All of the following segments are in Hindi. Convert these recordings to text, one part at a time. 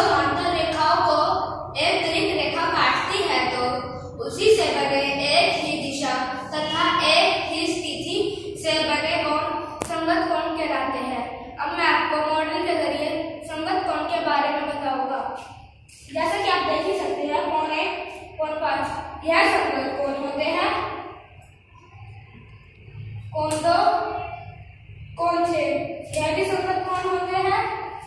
समांतर रेखाओं को एक दीर्घ रेखा काटती है तो उसी से बने एक ही दिशा तथा एक ही स्थिति से बने कोण संगत कोण कहलाते हैं। अब मैं आपको मॉडल के जरिए संगत कोण के बारे में बताऊंगा। जैसा कि आप देख ही सकते हैं, कोण 1, कोण 5 यह संगत कोण होते हैं। कोण 2, कोण 6 यह भी संगत कोण होते हैं।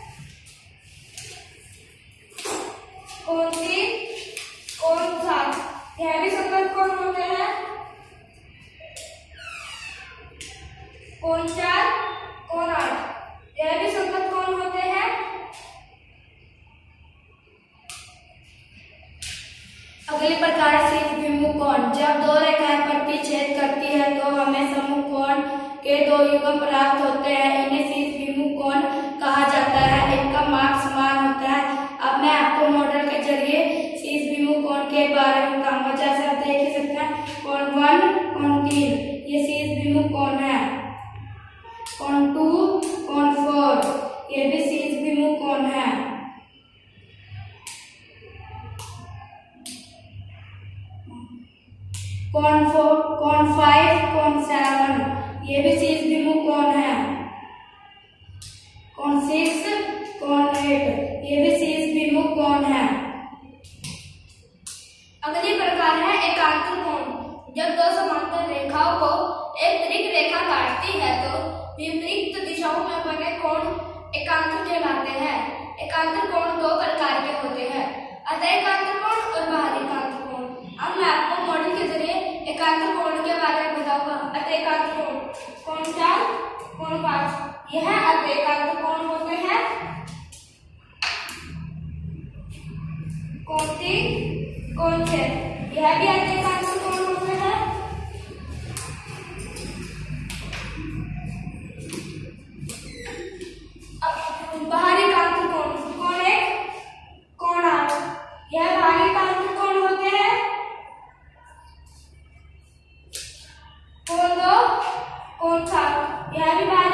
कोण 3, कोण 7 यह भी संगत कोण होते हैं। कोण 4, कोण 8 यह भी संगत कोण होते हैं। अगले प्रकार से विमुख कोण। जब दो रेखाएं प्रतिच्छेद करती है तो हमें सम्मुख कोण के दो युग्म प्राप्त होते हैं। इन्हें शीर्ष विमुख कोण कहा जाता है। इनका माप समान होता है। अब मैं आपको मॉडल के जरिए शीर्ष विमुख कोण के बारे में बताऊंगा। जैसे आप देख ही सकते हैं, कोण 1, कोण 3 ये शीर्ष विमुख कोण है। कोण 2, कोण 4 ये भी शीर्ष विमुख कोण है। कोण 4, कोण 5, कोण 7 ये भी शीर्ष विमुख कोण है। कोण 6, कोण 8 ये भी शीर्ष विमुख कोण है। अगली प्रकार है एकांतर कोण। जब दो समांतर रेखाओं को एक दीर्घ रेखा काटती है तो विपरीत दिशाओं में बने कोण एकांतर कहलाते हैं। एकांतर कोण दो प्रकार के होते हैं, अतःएकांतर कोण और बाह्यएकांतर कोण। अब मैं आपको मॉडल के जरिए एकांतर कोण के बारे में बताऊंगा। अतःएकांतर कोण, कोण 4, कोण 5 यह अतःएकांतर कोण होते हैं। कोण 3, कोण 6 यह भी अतःएकांतर कोण होते हैं। बाह्यएकांतर कोण, कोण 1, कोण 8 यह बाह्यएकांतर कोण होते हैं। कोण 2, कोण 7 यह भी